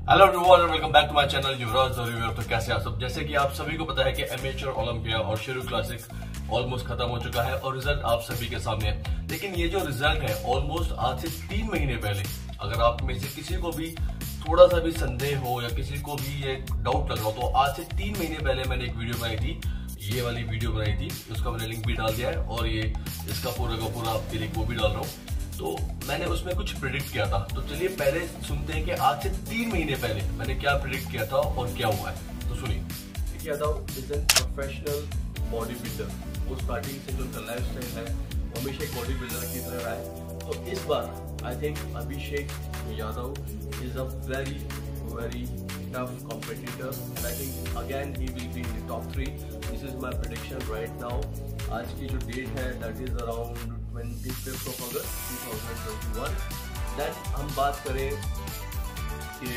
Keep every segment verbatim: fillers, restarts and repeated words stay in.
Hello everyone, welcome back to my channel Yuvraj review. तो कैसे आप सब? जैसे कि आप सभी को पता है कि एमेच्योर ओलंपिया और शेरू क्लासिक ऑलमोस्ट खत्म हो चुका है और रिजल्ट आप सभी के सामने है। लेकिन ये जो रिजल्ट है ऑलमोस्ट आज से तीन महीने पहले, अगर आप में से किसी को भी थोड़ा सा भी संदेह हो या किसी को भी ये डाउट लग रहा हो, तो आज से तीन महीने पहले मैंने एक वीडियो बनाई थी, ये वाली वीडियो बनाई थी, उसका मैंने लिंक भी डाल दिया है और ये इसका पूरा का पूरा आपके लिए वो भी डाल रहा हूँ। तो मैंने उसमें कुछ प्रिडिक्ट किया था। तो चलिए पहले सुनते हैं कि आज से तीन महीने पहले मैंने क्या प्रिडिक्ट किया था और क्या हुआ है। तो सुनिए। किया था is an professional body builder. वो स्टार्टिंग से जो उनका लाइफ स्टाइल है हमेशा एक बॉडी बिल्डर की तरह रहा है। तो इस बार I think Abhishek Yadav is a very very tough competitor and I think again he will be in the top three. This is my prediction right now. आज की जो डेट है that is around twenty fifth of August two thousand twenty one. Then हम बात करें कि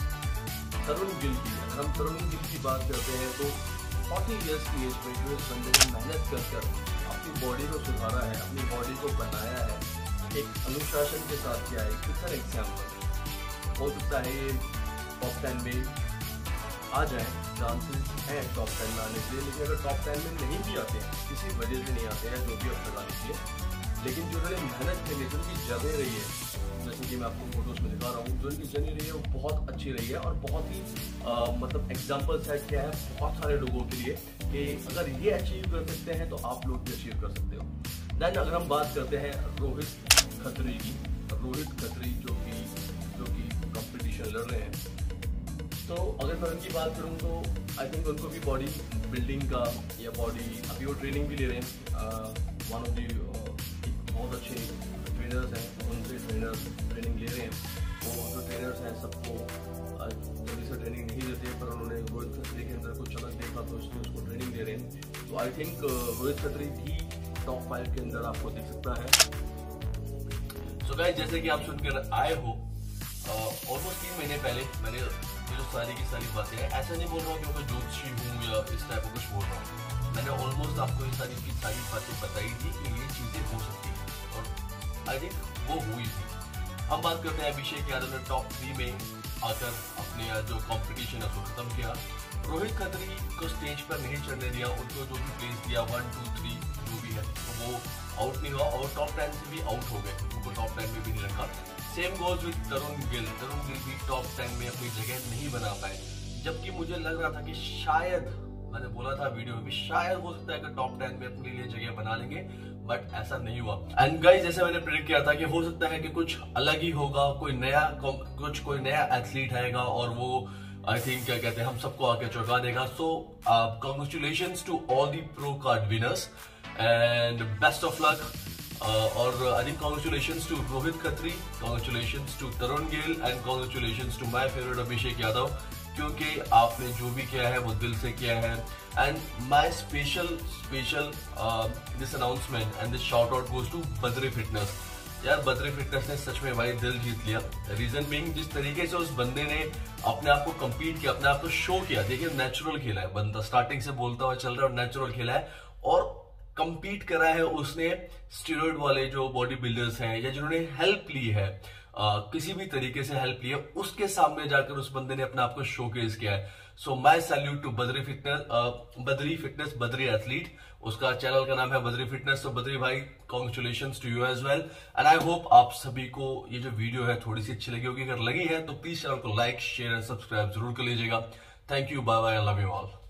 तरुण गिल की, अगर हम तरुण गिल की बात करते हैं तो चालीस इयर्स की एज में जो इस बंदे ने मेहनत कर कर अपनी बॉडी को सुधारा है, अपनी बॉडी को बनाया है, एक अनुशासन के साथ किया है। It's an example. हो सकता है ये टॉप टेन में आ जाए, चांसेस हैं टॉप टेन में आने के लिए, लेकिन अगर टॉप टेन में नहीं भी आते हैं, किसी वजह से नहीं आते हैं, जो भी अब लगा लीजिए, लेकिन जो उन्होंने मेहनत के लिए जो उनकी जर्नी रही है, जैसे कि मैं आपको फोटोज में दिखा रहा हूँ, जो उनकी जर्नी रही है वो बहुत अच्छी रही है और बहुत ही आ, मतलब एग्जाम्पल सेट किया है बहुत सारे लोगों के लिए कि अगर ये अचीव कर सकते हैं तो आप लोग भी अचीव कर सकते हो। देन अगर हम बात करते हैं रोहित खत्री की, रोहित खत्री जो कि जो कि कंपटीशन लड़ रहे हैं, तो अगर मैं उनकी बात करूँ तो आई थिंक उनको भी बॉडी बिल्डिंग का या बॉडी अभी वो ट्रेनिंग भी ले रहे हैं। वन ऑफ दी बहुत अच्छे ट्रेनर्स हैं, उनसे ट्रेनर ट्रेनिंग ले रहे हैं। वो जो ट्रेनर्स हैं सबको जल्दी से ट्रेनिंग नहीं देते, पर उन्होंने रोहित खत्री के अंदर कुछ अलग देखा तो इसलिए उसको ट्रेनिंग दे रहे हैं। तो आई थिंक रोहित खत्री भी टॉप फाइव के अंदर आपको दिख सकता है। सो गाइस, जैसे कि आप सुनकर आए हो, ऑलमोस्ट तीन महीने पहले मैंने ये जो सारी की सारी बातें हैं, ऐसा नहीं बोल रहा हूँ कि मैं ज्योतिषी हूँ या इस टाइप का कुछ बोल रहा हूँ। मैंने ऑलमोस्ट आपको ये सारी की सारी बातें बताई थी कि ये चीजें हो सकती हैं और आई थिंक वो हुई थी। हम बात करते हैं अभिषेक यादव ने टॉप थ्री में आकर अपने जो कंपटीशन है उसको खत्म किया। रोहित खत्री को स्टेज पर नहीं चढ़ने दिया, उनको जो भी प्लेस दिया वन टू थ्री जो भी है तो वो आउट नहीं हुआ और टॉप टेन से भी आउट हो गए, उनको टॉप टेन में भी नहीं रखा। Same goes with Tarun Gill. Tarun Gill भी टॉप टेन में अपनी जगह नहीं बना पाए, जबकि मुझे लग रहा था कि शायद, मैंने बोला था वीडियो में भी, शायद हो सकता है कि टॉप टेन में अपने लिए जगह बना लेंगे, बट ऐसा नहीं हुआ। एंड गाइस, जैसे मैंने प्रेडिक्ट किया था कि हो सकता है कि कुछ अलग ही होगा, कोई नया कुछ कोई नया एथलीट आएगा और वो आई थिंक क्या कहते हैं हम सबको आके चौंका देगा। So congratulations to all the pro card winners and best of luck. और I think congratulations to Rohit Khatri, congratulations to Tarun Gill and congratulations to my favourite Abhishek Yadav, क्योंकि आपने जो भी किया है वो दिल से किया है। And my special special this announcement and this shout out goes to Badri fitness. यार बद्री फिटनेस ने सच में भाई दिल जीत लिया। रीजन बीइंग, जिस तरीके से उस बंदे ने अपने आप को कम्पीट किया, अपने आप को शो किया, देखिए नेचुरल खेला है बंदा, स्टार्टिंग से बोलता हुआ चल रहा है और नेचुरल खेला है और कंपीट करा है उसने स्टेरॉइड वाले जो बॉडी बिल्डर्स हैं या जिन्होंने हेल्प ली है, आ, किसी भी तरीके से हेल्प ली है, उसके सामने जाकर उस बंदे ने अपने आप को शोकेस किया है। So my salute to Badri fitness, Badri fitness Badri athlete, उसका चैनल का नाम है बद्री फिटनेस। तो बद्री भाई, congratulations to you as well and I hope आप सभी को ये जो वीडियो है थोड़ी सी अच्छी लगी होगी। अगर लगी है तो प्लीज चैनल को लाइक शेयर एंड सब्सक्राइब जरूर कर लीजिएगा। Thank you, bye bye, I love you all.